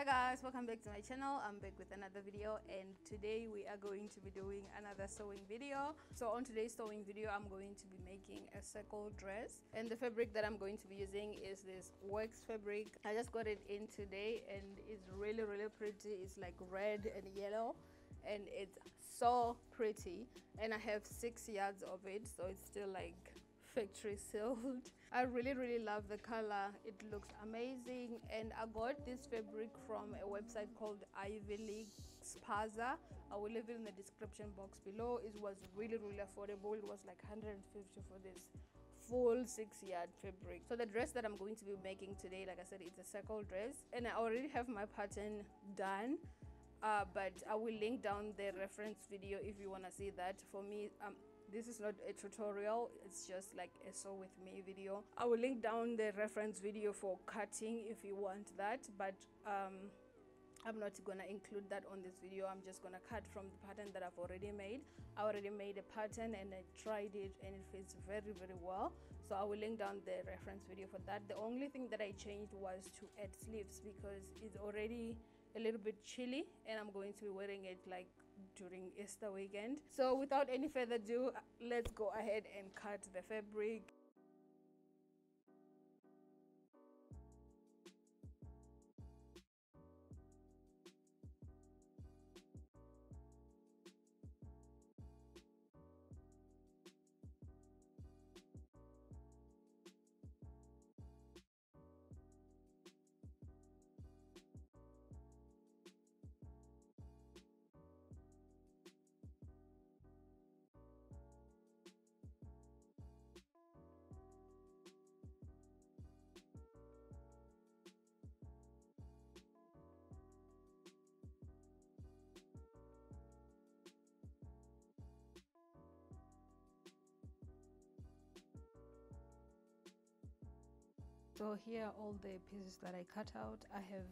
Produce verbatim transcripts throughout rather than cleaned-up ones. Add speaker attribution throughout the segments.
Speaker 1: Guys, welcome back to my channel. I'm back with another video, and today we are going to be doing another sewing video. So on today's sewing video, I'm going to be making a circle dress, and the fabric that I'm going to be using is this wax fabric. I just got it in today and it's really really pretty. It's like red and yellow and it's so pretty, and I have six yards of it, so it's still like factory sealed. I really really love the color. It looks amazing, and I got this fabric from a website called Ivy League Spaza. I will leave it in the description box below. It was really really affordable. It was like one hundred fifty for this full six yard fabric. So the dress that I'm going to be making today, like I said, it's a circle dress, and I already have my pattern done. Uh, but I will link down the reference video if you want to see that. For me, um, this is not a tutorial, it's just like a sew with me video. I will link down the reference video for cutting if you want that, but um, I'm not gonna include that on this video. I'm just gonna cut from the pattern that I've already made. I already made a pattern and I tried it and it fits very very well, so I will link down the reference video for that. The only thing that I changed was to add sleeves because it's already a little bit chilly and I'm going to be wearing it like during Easter weekend. So without any further ado, let's go ahead and cut the fabric. So here are all the pieces that I cut out. I have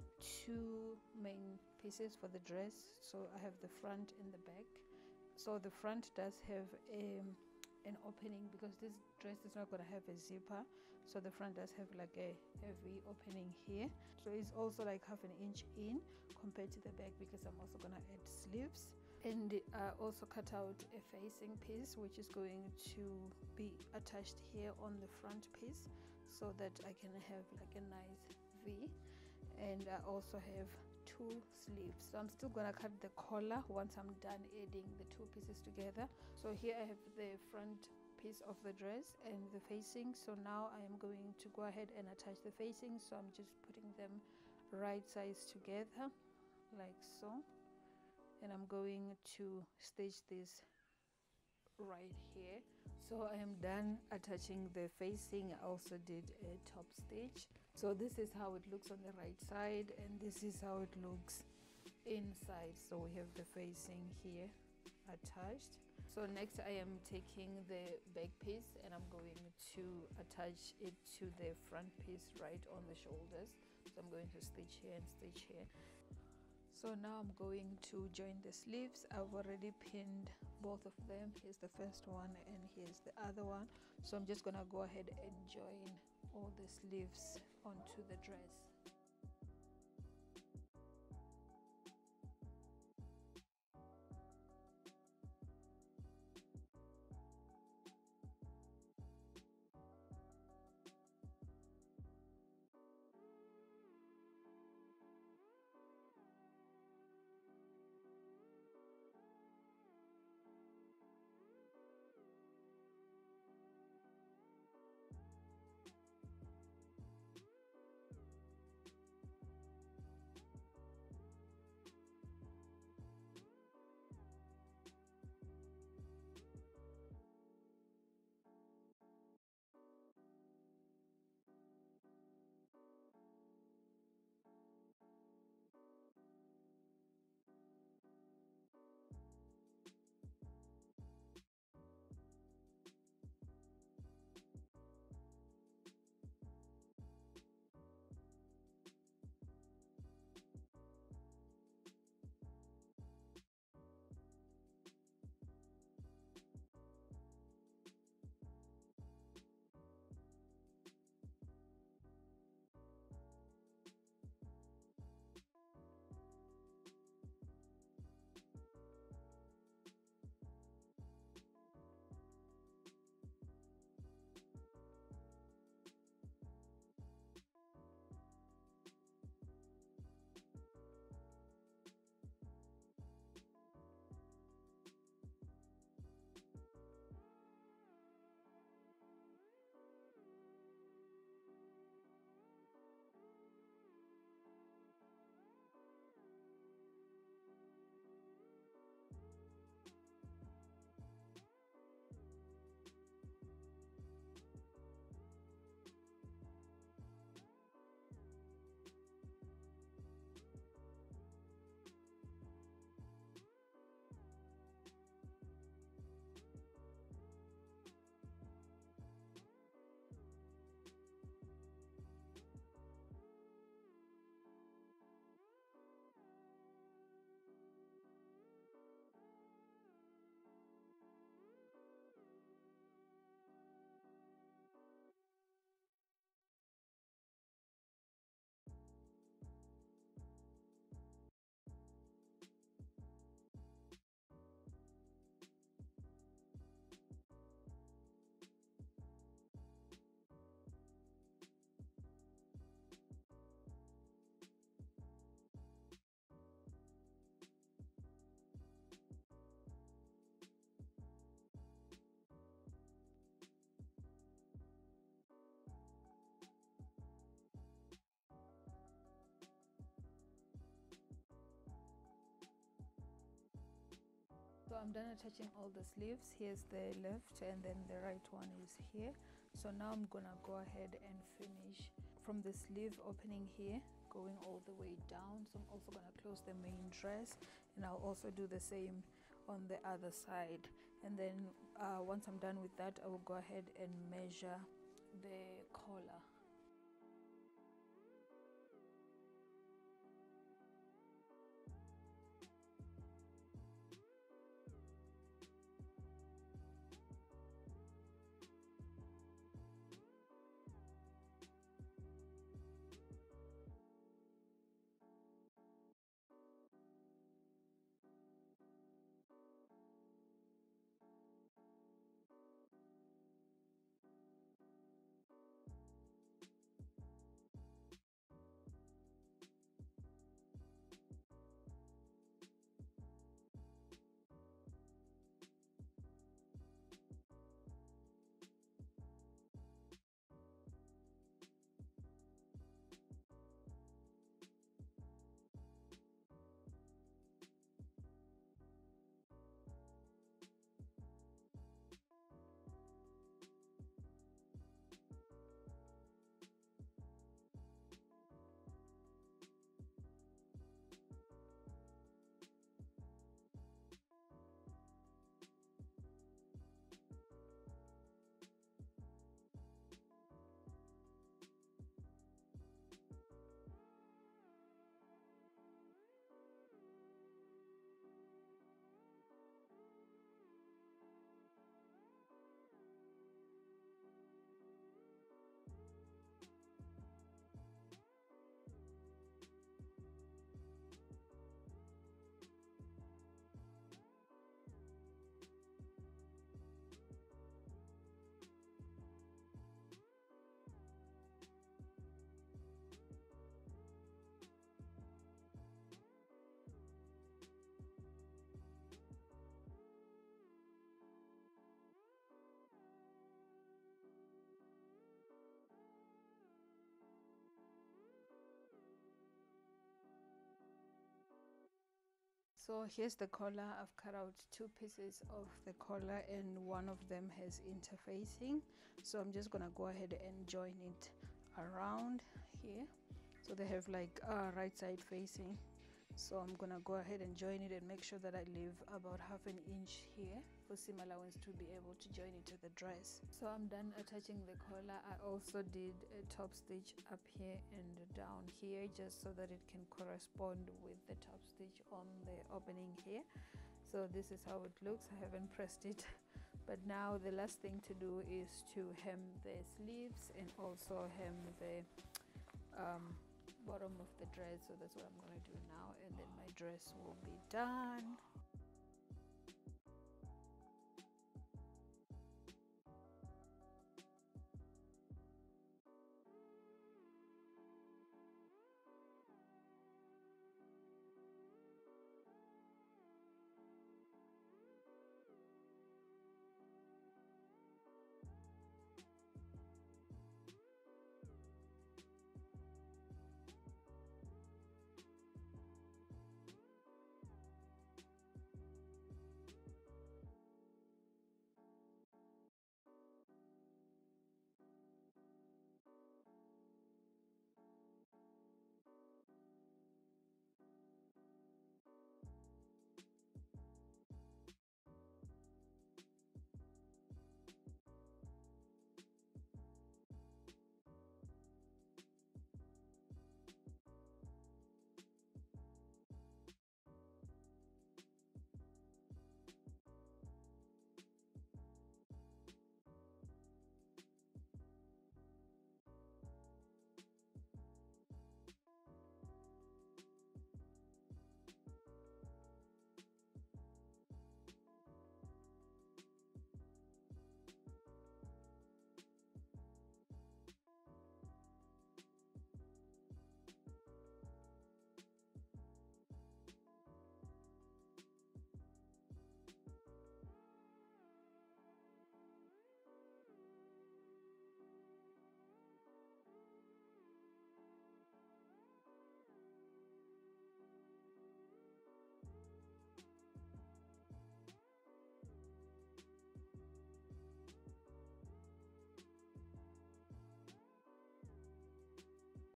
Speaker 1: two main pieces for the dress. So I have the front and the back. So the front does have a, an opening because this dress is not going to have a zipper. So the front does have like a heavy opening here. So it's also like half an inch in compared to the back because I'm also going to add sleeves. And I also cut out a facing piece which is going to be attached here on the front piece so that I can have like a nice V. And I also have two sleeves, so I'm still gonna cut the collar once I'm done adding the two pieces together. So here I have the front piece of the dress and the facing. So now I am going to go ahead and attach the facing. So I'm just putting them right sides together like so, and I'm going to stitch this right here. So I am done attaching the facing. I also did a top stitch. So this is how it looks on the right side, and this is how it looks inside. So we have the facing here attached. So next I am taking the back piece and I'm going to attach it to the front piece right on the shoulders. So I'm going to stitch here and stitch here. So now I'm going to join the sleeves. I've already pinned both of them. Here's the first one and here's the other one. So I'm just gonna go ahead and join all the sleeves onto the dress. I'm done attaching all the sleeves. Here's the left and then the right one is here. So now I'm gonna go ahead and finish from the sleeve opening here going all the way down. So I'm also gonna close the main dress, and I'll also do the same on the other side. And then uh, once I'm done with that, I will go ahead and measure the collar. So here's the collar. I've cut out two pieces of the collar and one of them has interfacing. So I'm just gonna go ahead and join it around here. So they have like uh, right side facing. So I'm gonna go ahead and join it and make sure that I leave about half an inch here for seam allowance to be able to join it to the dress. So I'm done attaching the collar. I also did a top stitch up here and down here just so that it can correspond with the top stitch on the opening here. So this is how it looks. I haven't pressed it, but now the last thing to do is to hem the sleeves and also hem the um, bottom of the dress. So that's what I'm going to do now, and then my dress will be done.